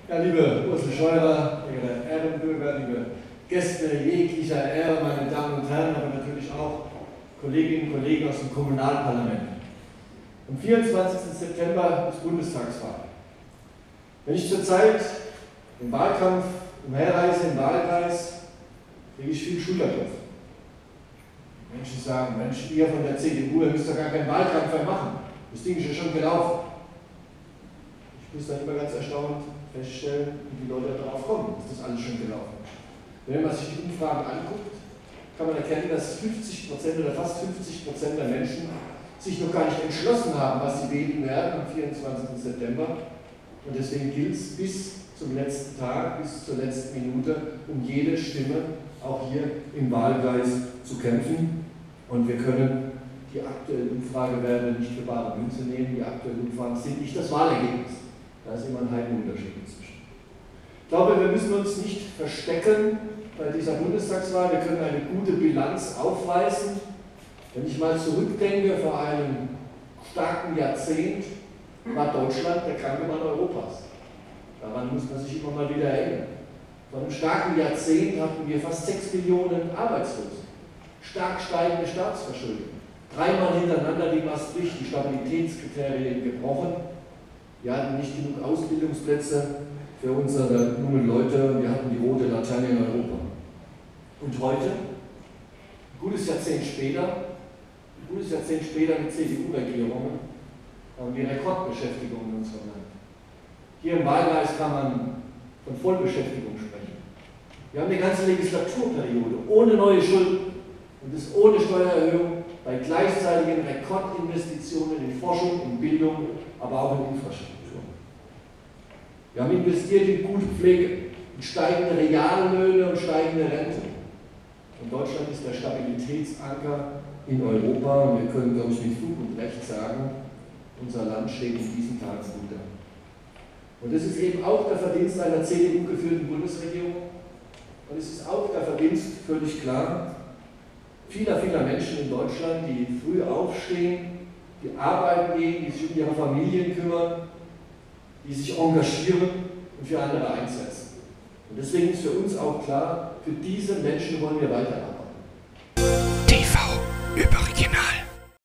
Ja, liebe Ursel Scheurer, liebe Ehrenbürger, liebe Gäste jeglicher Ehre, meine Damen und Herren, aber natürlich auch Kolleginnen und Kollegen aus dem Kommunalparlament. Am 24. September ist Bundestagswahl. Wenn ich zurzeit im Wahlkampf umherreise, im Wahlkreis, kriege ich viel Schulterklopfen. Menschen sagen, Mensch, ihr von der CDU, ihr müsst doch gar keinen Wahlkampf mehr machen. Das Ding ist ja schon gelaufen. Ich muss dann immer ganz erstaunt feststellen, wie die Leute darauf kommen, dass das alles schon gelaufen ist. Wenn man sich die Umfragen anguckt, kann man erkennen, dass 50% oder fast 50% der Menschen sich noch gar nicht entschlossen haben, was sie wählen werden am 24. September. Und deswegen gilt es bis zum letzten Tag, bis zur letzten Minute, um jede Stimme auch hier im Wahlkreis zu kämpfen. Und wir können die aktuellen Umfragewerte nicht für bare Münze nehmen. Die aktuellen Umfragen sind nicht das Wahlergebnis. Da ist immer ein Heidenunterschied inzwischen. Ich glaube, wir müssen uns nicht verstecken bei dieser Bundestagswahl. Wir können eine gute Bilanz aufweisen. Wenn ich mal zurückdenke, vor einem starken Jahrzehnt war Deutschland der kranke Mann Europas. Daran muss man sich immer mal wieder erinnern. Vor einem starken Jahrzehnt hatten wir fast 6 Millionen Arbeitslose. Stark steigende Staatsverschuldung. Dreimal hintereinander die Maastricht, die Stabilitätskriterien gebrochen. Wir hatten nicht genug Ausbildungsplätze für unsere jungen Leute. Wir hatten die rote Laterne in Europa. Und heute, ein gutes Jahrzehnt später mit CDU-Regierungen, haben wir Rekordbeschäftigung in unserem Land. Hier im Wahlkreis kann man von Vollbeschäftigung sprechen. Wir haben eine ganze Legislaturperiode ohne neue Schulden und das ohne Steuererhöhung bei gleichzeitigen Rekordinvestitionen in Forschung, in Bildung, aber auch in Infrastruktur. Wir haben investiert in gute Pflege, in steigende Reallöhne und steigende Renten. Und Deutschland ist der Stabilitätsanker in Europa und wir können, glaube ich, mit Fug und Recht sagen, unser Land steht in diesen Tagen gut da. Und es ist eben auch der Verdienst einer CDU-geführten Bundesregierung und es ist auch der Verdienst, völlig klar, vieler Menschen in Deutschland, die früh aufstehen, die arbeiten gehen, die sich um ihre Familien kümmern, die sich engagieren und für andere einsetzen. Und deswegen ist für uns auch klar, für diese Menschen wollen wir weiterarbeiten. TV Überregional.